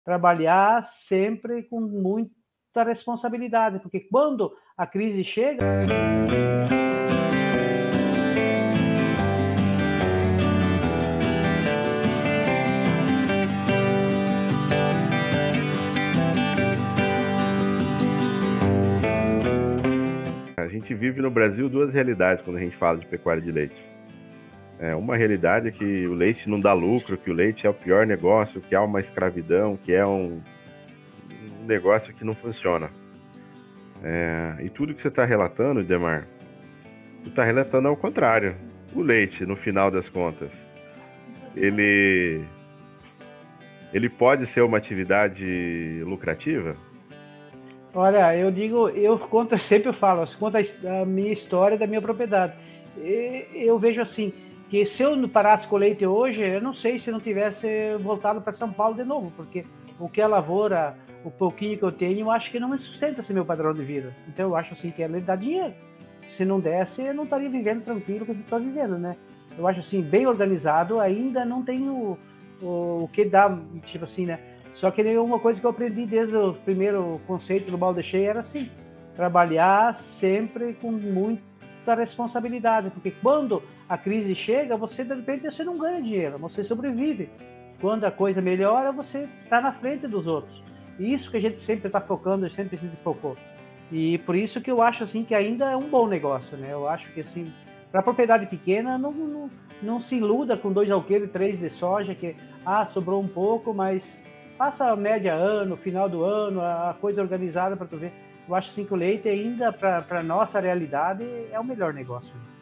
trabalhar sempre com muita responsabilidade, porque quando a crise chega. A gente vive no Brasil duas realidades quando a gente fala de pecuária de leite. Uma realidade é que o leite não dá lucro, que o leite é o pior negócio, que é uma escravidão, que é um negócio que não funciona. E tudo que você está relatando, Demar, tu está relatando ao contrário. O leite, no final das contas, ele pode ser uma atividade lucrativa? Olha, eu conto, sempre eu falo, eu conto a minha história da minha propriedade. Eu vejo assim, que se eu não parasse com o leite hoje, eu não sei se não tivesse voltado para São Paulo de novo, porque o que a lavoura, o pouquinho que eu tenho, eu acho que não me sustenta esse meu padrão de vida. Então eu acho assim que ela dá dinheiro. Se não desse, eu não estaria vivendo tranquilo como estou vivendo, né? Eu acho assim, bem organizado, ainda não tenho o que dar, tipo assim, né? Só que uma coisa que eu aprendi desde o primeiro conceito do balde cheio era assim, trabalhar sempre com muita responsabilidade, porque quando a crise chega, você de repente você não ganha dinheiro, você sobrevive. Quando a coisa melhora, você está na frente dos outros. E isso que a gente sempre está focando, sempre se focou. E por isso que eu acho assim que ainda é um bom negócio, né? Eu acho que assim, para propriedade pequena, não se iluda com 2 alqueires e 3 de soja, que sobrou um pouco, mas passa a média ano, final do ano, a coisa organizada para tu ver. Eu acho assim que o leite ainda, para nossa realidade, é o melhor negócio.